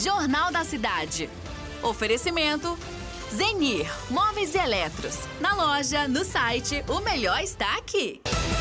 Jornal da Cidade. Oferecimento Zenir, móveis e eletros. Na loja, no site, o melhor está aqui.